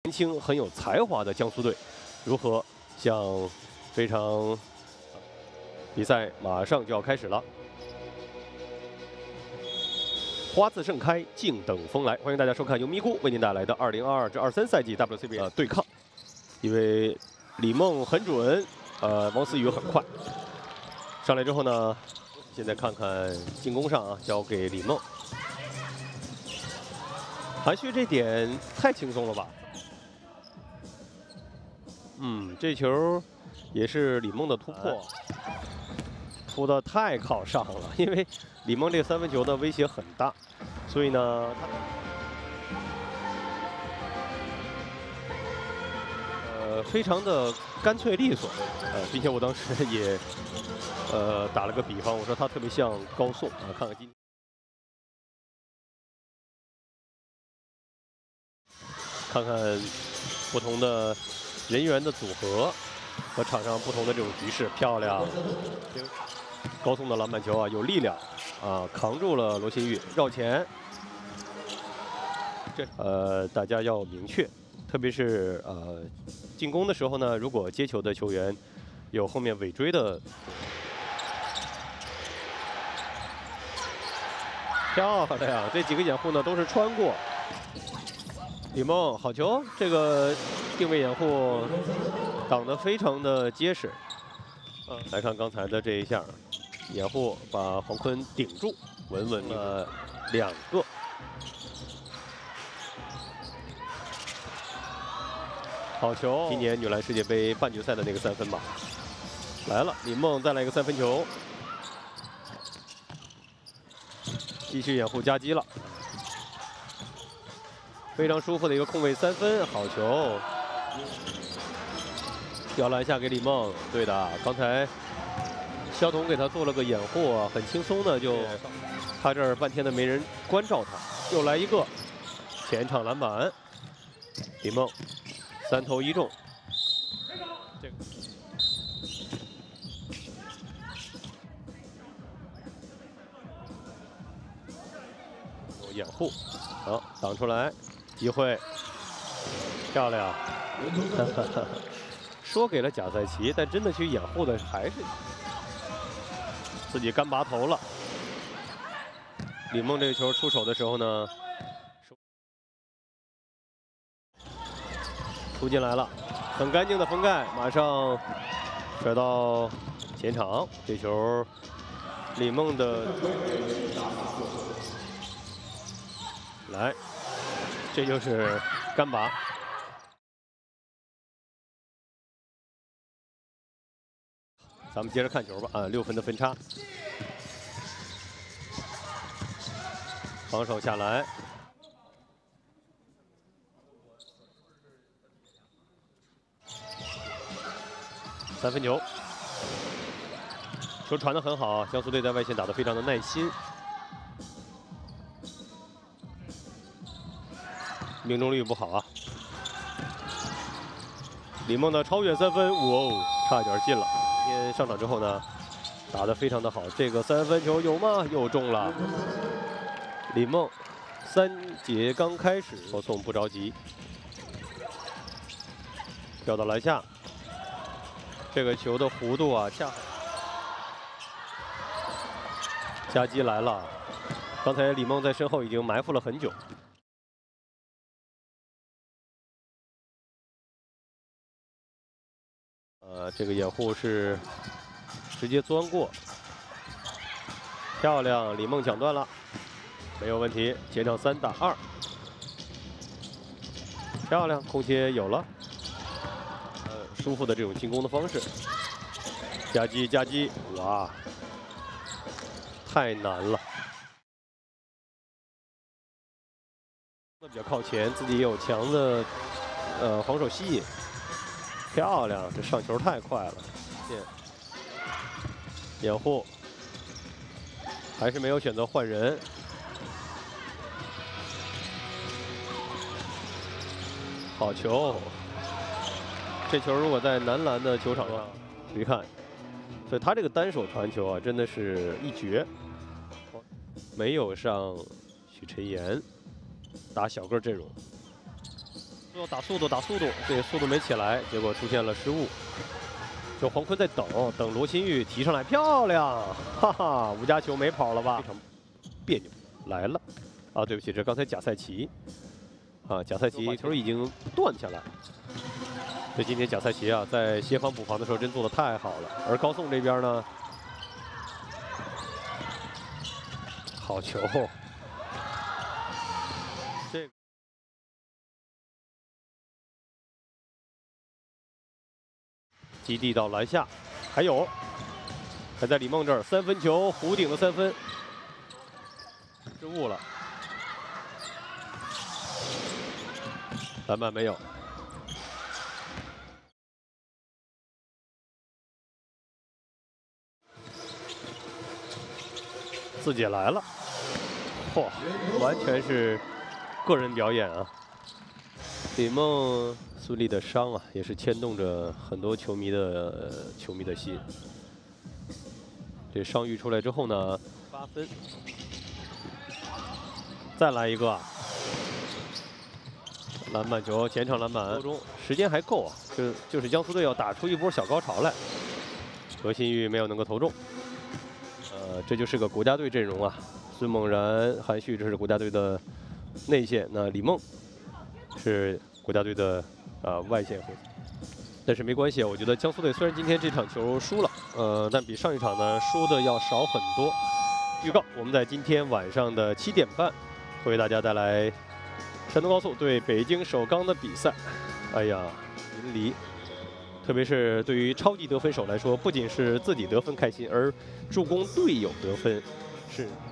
年轻很有才华的江苏队，如何向非常比赛马上就要开始了。 花自盛开，静等风来。欢迎大家收看由咪咕为您带来的2022至23赛季 WCBA 对抗。因为李梦很准，王思雨很快。上来之后呢，现在看看进攻上啊，交给李梦。韩旭这点太轻松了吧？这球也是李梦的突破。 突的太靠上了，因为李梦这个3分球的威胁很大，所以呢，非常的干脆利索，并且我当时也打了个比方，我说他特别像高颂啊，看看今天，看看不同的人员的组合和场上不同的这种局势，漂亮。 高颂的篮板球啊，有力量啊，扛住了罗新玉，绕前。大家要明确，特别是进攻的时候呢，如果接球的球员有后面尾追的，漂亮，这几个掩护呢都是穿过。李梦好球，这个定位掩护挡得非常的结实。来看刚才的这一下。 掩护把黄坤顶住，稳稳的2个。好球！今年女篮世界杯半决赛的那个3分吧，来了，李梦再来一个3分球，继续掩护夹击了，非常舒服的一个空位3分，好球！吊篮下给李梦，对的，刚才。 肖童给他做了个掩护啊，很轻松的就，他这儿半天的没人关照他，又来一个前场篮板，李梦3投1中，这个有掩护，好挡出来，机会，漂亮，说给了贾赛奇，但真的去掩护的还是。 自己干拔头了。李梦这个球出手的时候呢，突进来了，很干净的封盖，马上甩到前场。这球，李梦的来，这就是干拔。 咱们接着看球吧，啊，6分的分差，防守下来，3分球，球传得很好，江苏队在外线打得非常的耐心，命中率不好啊。李梦的超远3分，哇哦，差点进了。 今天上场之后呢，打得非常的好。这个3分球有吗？又中了。李梦3节刚开始，高颂不着急，掉到篮下。这个球的弧度啊，夹击来了。刚才李梦在身后已经埋伏了很久。 这个掩护是直接钻过，漂亮！李梦抢断了，没有问题。前场3打2，漂亮，空切有了。舒服的这种进攻的方式，夹击夹击，哇，太难了。比较靠前，自己也有强的防守吸引。 漂亮，这上球太快了，掩护，还是没有选择换人。好球，这球如果在男篮的球场上，注意看，所以他这个单手传球啊，真的是一绝。没有上许晨妍打小个阵容。 说打速度，打速度，这个速度没起来，结果出现了失误。就黄坤在等罗新玉提上来，漂亮，哈哈，吴家球没跑了吧？非常别扭，来了，啊，对不起，这刚才贾赛奇，啊，贾赛奇球已经断下来。所以今天贾赛奇啊，在协防补防的时候真做得太好了。而高颂这边呢，好球，这个。 基地到篮下，还在李梦这儿，3分球，弧顶的3分，失误了，篮板没有，自己来了，嚯，完全是个人表演啊！李梦。 孙俪的伤啊，也是牵动着很多球迷的心。这伤愈出来之后呢，8分，再来一个，篮板球，前场篮板，中时间还够啊，就是江苏队要打出一波小高潮来。何新玉没有能够投中，这就是个国家队阵容啊，孙梦然、韩旭这是国家队的内线，那李梦是国家队的。 外线会，但是没关系，我觉得江苏队虽然今天这场球输了，但比上一场呢输的要少很多。预告，我们在今天晚上的7点半，会为大家带来山东高速对北京首钢的比赛。哎呀，淋漓，特别是对于超级得分手来说，不仅是自己得分开心，而助攻队友得分是。